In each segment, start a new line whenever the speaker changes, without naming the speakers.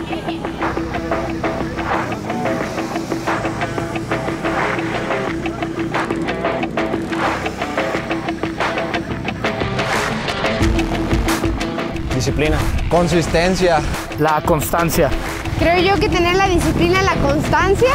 Disciplina.
Consistencia.
La constancia.
Creo yo que tener la disciplina, la constancia.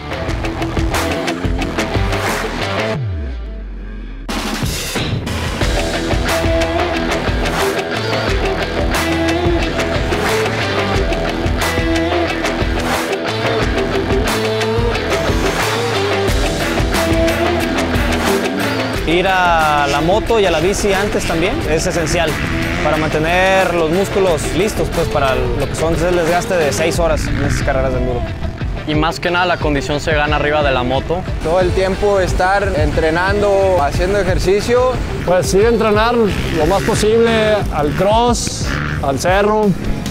Ir a la moto y a la bici antes también es esencial para mantener los músculos listos pues, para lo que son el desgaste de 6 horas en estas carreras de enduro.
Y más que nada la condición se gana arriba de la moto.
Todo el tiempo estar entrenando, haciendo ejercicio.
Pues ir a entrenar lo más posible al cross, al cerro.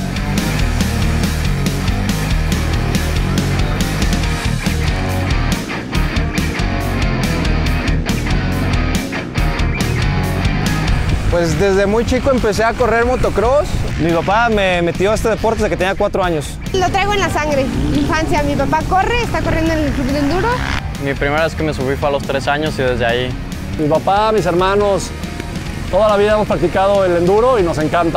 Pues desde muy chico empecé a correr motocross.
Mi papá me metió a este deporte desde que tenía 4 años.
Lo traigo en la sangre, infancia. Mi papá corre, está corriendo en el club de enduro.
Mi primera vez que me subí fue a los 3 años y desde ahí.
Mi papá, mis hermanos, toda la vida hemos practicado el enduro y nos encanta.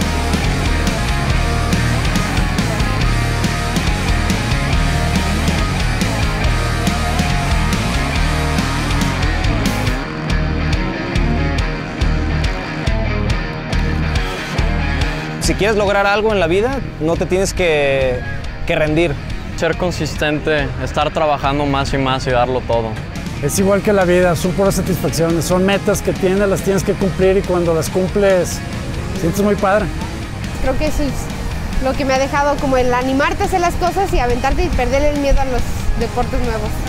Si quieres lograr algo en la vida, no te tienes que rendir.
Ser consistente, estar trabajando más y darlo todo.
Es igual que la vida, son puras satisfacciones, son metas que tienes, las tienes que cumplir y cuando las cumples, sientes muy padre.
Creo que eso es lo que me ha dejado como el animarte a hacer las cosas y aventarte y perder el miedo a los deportes nuevos.